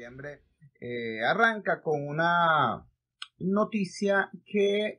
noviembre arranca con una noticia que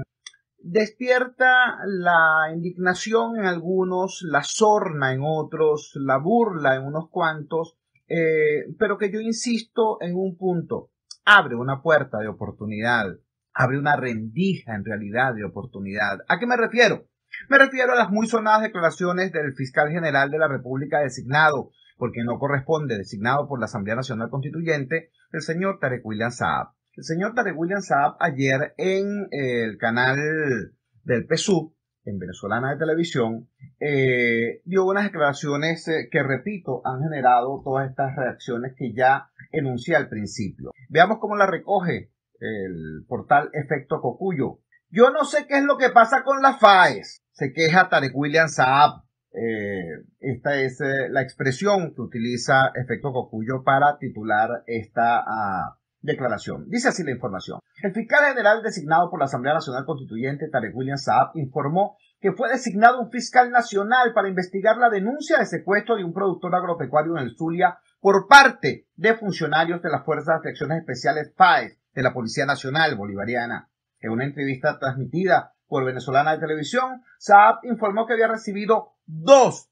despierta la indignación en algunos, la sorna en otros, la burla en unos cuantos, pero que yo insisto en un punto: abre una puerta de oportunidad, abre una rendija en realidad de oportunidad. ¿A qué me refiero? Me refiero a las muy sonadas declaraciones del fiscal general de la República designado, porque no corresponde, designado por la Asamblea Nacional Constituyente, el señor Tarek William Saab. El señor Tarek William Saab ayer en el canal del PSUV, en Venezolana de Televisión, dio unas declaraciones que, repito, han generado todas estas reacciones que ya enuncié al principio. Veamos cómo la recoge el portal Efecto Cocuyo. Yo no sé qué es lo que pasa con las FAES, se queja Tarek William Saab. Esta es la expresión que utiliza Efecto Cocuyo para titular esta declaración. Dice así la información: el fiscal general designado por la Asamblea Nacional Constituyente, Tarek William Saab, informó que fue designado un fiscal nacional para investigar la denuncia de secuestro de un productor agropecuario en el Zulia por parte de funcionarios de las Fuerzas de Acciones Especiales FAES de la Policía Nacional Bolivariana. En una entrevista transmitida por Venezolana de Televisión, Saab informó que había recibido dos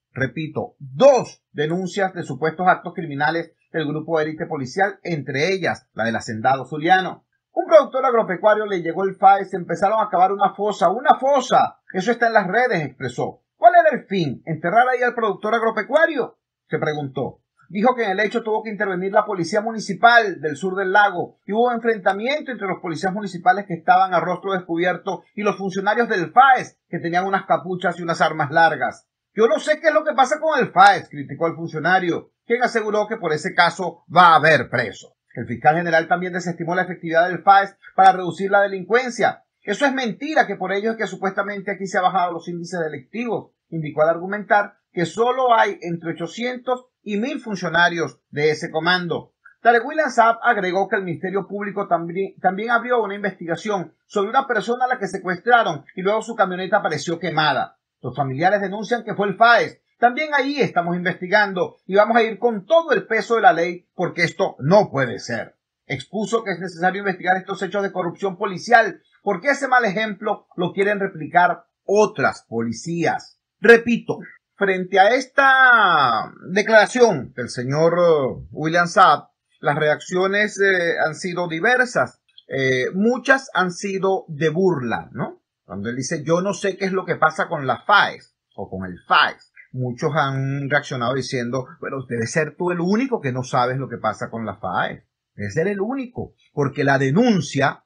denuncias de supuestos actos criminales del grupo de élite policial, entre ellas la del hacendado zuliano. Un productor agropecuario le llegó el FAES, empezaron a cavar una fosa, eso está en las redes, expresó. ¿Cuál era el fin? ¿Enterrar ahí al productor agropecuario?, se preguntó. Dijo que en el hecho tuvo que intervenir la policía municipal del sur del lago y hubo enfrentamiento entre los policías municipales que estaban a rostro descubierto y los funcionarios del FAES que tenían unas capuchas y unas armas largas. Yo no sé qué es lo que pasa con el FAES, criticó el funcionario, quien aseguró que por ese caso va a haber preso. El fiscal general también desestimó la efectividad del FAES para reducir la delincuencia. Eso es mentira, que por ello es que supuestamente aquí se han bajado los índices delictivos, indicó al argumentar que solo hay entre 800 y 1000 funcionarios de ese comando. Tarek William Saab agregó que el Ministerio Público también abrió una investigación sobre una persona a la que secuestraron y luego su camioneta apareció quemada. Los familiares denuncian que fue el FAES. También ahí estamos investigando y vamos a ir con todo el peso de la ley porque esto no puede ser. Expuso que es necesario investigar estos hechos de corrupción policial porque ese mal ejemplo lo quieren replicar otras policías. Repito, frente a esta declaración del señor William Saab, las reacciones han sido diversas. Muchas han sido de burla, ¿no? Cuando él dice, yo no sé qué es lo que pasa con la FAES o con el FAES, muchos han reaccionado diciendo, bueno, debe ser tú el único que no sabes lo que pasa con la FAES. Debe ser el único, porque la denuncia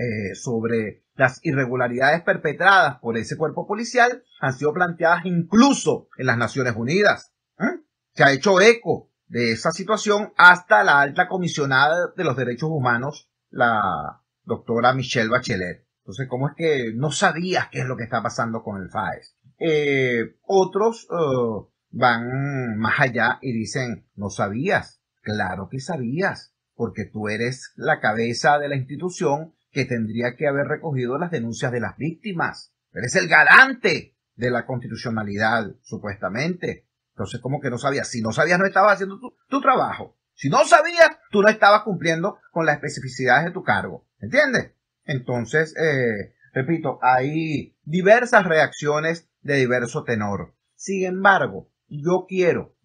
sobre las irregularidades perpetradas por ese cuerpo policial han sido planteadas incluso en las Naciones Unidas. Se ha hecho eco de esa situación hasta la alta comisionada de los derechos humanos, la doctora Michelle Bachelet. Entonces, ¿cómo es que no sabías qué es lo que está pasando con el FAES? Otros van más allá y dicen, no sabías. Claro que sabías, porque tú eres la cabeza de la institución que tendría que haber recogido las denuncias de las víctimas. Eres el garante de la constitucionalidad, supuestamente. Entonces, ¿cómo que no sabías? Si no sabías, no estabas haciendo tu trabajo. Si no sabías, tú no estabas cumpliendo con las especificidades de tu cargo. ¿Entiendes? Entonces, repito, hay diversas reacciones de diverso tenor. Sin embargo, yo quiero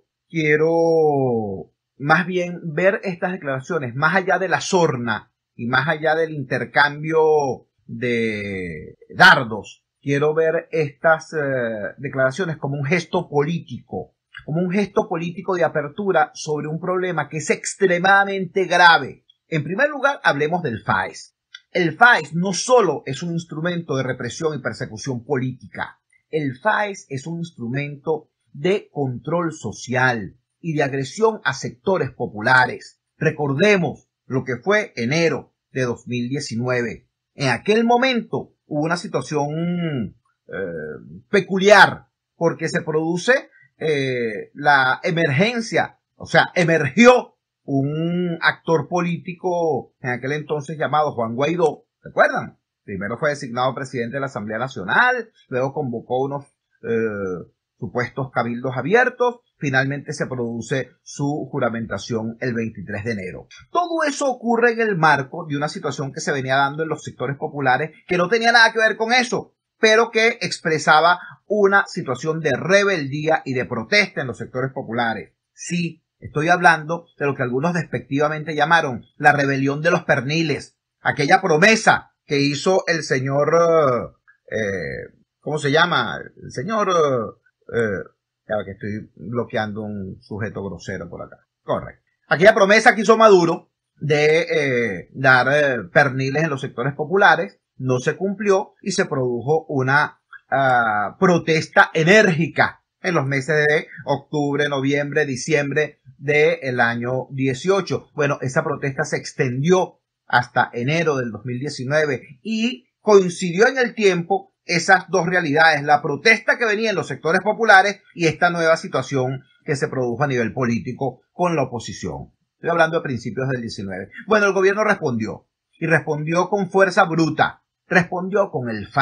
más bien ver estas declaraciones más allá de la sorna y más allá del intercambio de dardos. Quiero ver estas declaraciones como un gesto político de apertura sobre un problema que es extremadamente grave. En primer lugar, hablemos del FAES. El FAES no solo es un instrumento de represión y persecución política. El FAES es un instrumento de control social y de agresión a sectores populares. Recordemos lo que fue enero de 2019. En aquel momento hubo una situación peculiar porque se produce la emergencia, o sea, emergió un actor político en aquel entonces llamado Juan Guaidó, ¿recuerdan? Primero fue designado presidente de la Asamblea Nacional, luego convocó unos supuestos cabildos abiertos, finalmente se produce su juramentación el 23 de enero. Todo eso ocurre en el marco de una situación que se venía dando en los sectores populares que no tenía nada que ver con eso, pero que expresaba una situación de rebeldía y de protesta en los sectores populares. Sí, estoy hablando de lo que algunos despectivamente llamaron la rebelión de los perniles, aquella promesa que hizo el señor, ¿cómo se llama? El señor, claro que estoy bloqueando un sujeto grosero por acá. Correcto. Aquella promesa que hizo Maduro de dar perniles en los sectores populares no se cumplió y se produjo una protesta enérgica en los meses de octubre, noviembre, diciembre del año 18. Bueno, esa protesta se extendió hasta enero del 2019 y coincidió en el tiempo esas dos realidades, la protesta que venía en los sectores populares y esta nueva situación que se produjo a nivel político con la oposición. Estoy hablando de principios del 19. Bueno, el gobierno respondió y respondió con fuerza bruta, respondió con el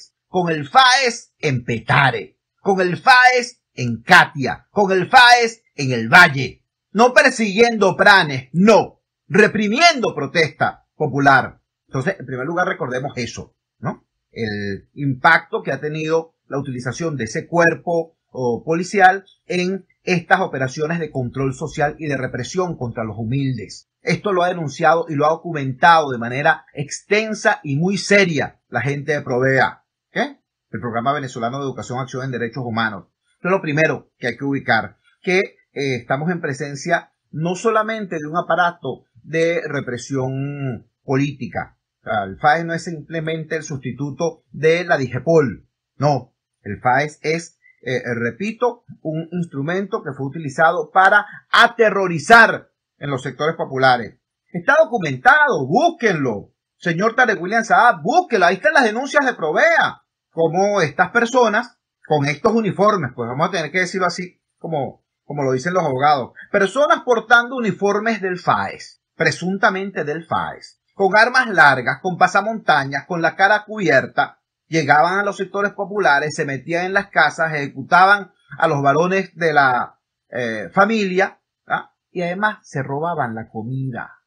FAES en Petare, con el FAES en Catia, con el FAES en el Valle, no persiguiendo planes, no, reprimiendo protesta popular. Entonces, en primer lugar, recordemos eso, ¿no? El impacto que ha tenido la utilización de ese cuerpo policial en estas operaciones de control social y de represión contra los humildes. Esto lo ha denunciado y lo ha documentado de manera extensa y muy seria la gente de Provea, ¿qué? El Programa Venezolano de Educación, Acción en Derechos Humanos. Esto es lo primero que hay que ubicar, que estamos en presencia no solamente de un aparato de represión política. O sea, el FAES no es simplemente el sustituto de la DIGEPOL. No, el FAES es, repito, un instrumento que fue utilizado para aterrorizar en los sectores populares. Está documentado, búsquenlo. Señor Tarek William Saab, búsquenlo. Ahí están las denuncias de Provea. Como estas personas, con estos uniformes, pues vamos a tener que decirlo así, como lo dicen los abogados, personas portando uniformes del FAES, presuntamente del FAES, con armas largas, con pasamontañas, con la cara cubierta, llegaban a los sectores populares, se metían en las casas, ejecutaban a los varones de la familia, ¿ah? Y además se robaban la comida,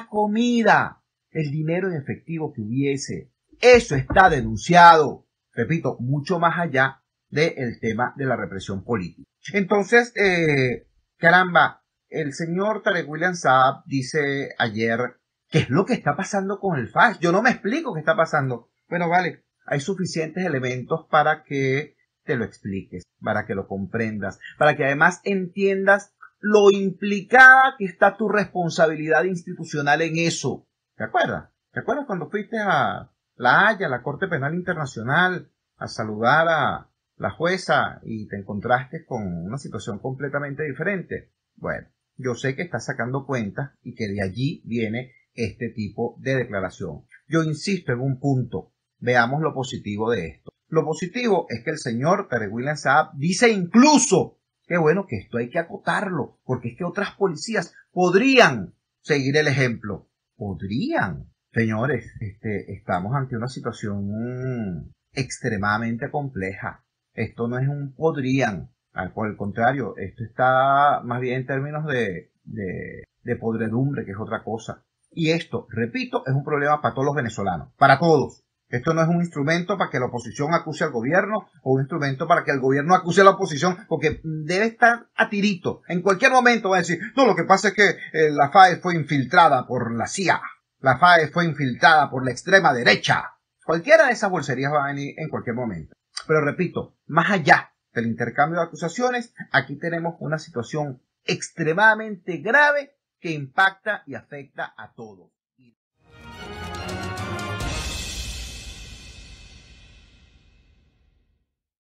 el dinero en efectivo que hubiese. Eso está denunciado, repito, mucho más allá del tema de la represión política. Entonces, caramba, el señor Tarek William Saab dice ayer, ¿qué es lo que está pasando con el FAES? Yo no me explico qué está pasando. Bueno, vale, hay suficientes elementos para que te lo expliques, para que lo comprendas, para que además entiendas lo implicada que está tu responsabilidad institucional en eso. ¿Te acuerdas? ¿Te acuerdas cuando fuiste a La Haya, la Corte Penal Internacional, a saludar a la jueza y te encontraste con una situación completamente diferente? Bueno, yo sé que estás sacando cuentas y que de allí viene este tipo de declaración. Yo insisto en un punto. Veamos lo positivo de esto. Lo positivo es que el señor Tarek William Saab dice incluso que bueno, que esto hay que acotarlo, porque es que otras policías podrían seguir el ejemplo. Podrían. Señores, estamos ante una situación extremadamente compleja. Esto no es un podrían. Por el contrario, esto está más bien en términos de podredumbre, que es otra cosa. Y esto, repito, es un problema para todos los venezolanos. Para todos. Esto no es un instrumento para que la oposición acuse al gobierno o un instrumento para que el gobierno acuse a la oposición, porque debe estar a tirito. En cualquier momento va a decir, no, lo que pasa es que la FAES fue infiltrada por la CIA. La FAES fue infiltrada por la extrema derecha. Cualquiera de esas bolserías va a venir en cualquier momento. Pero repito, más allá del intercambio de acusaciones, aquí tenemos una situación extremadamente grave que impacta y afecta a todos.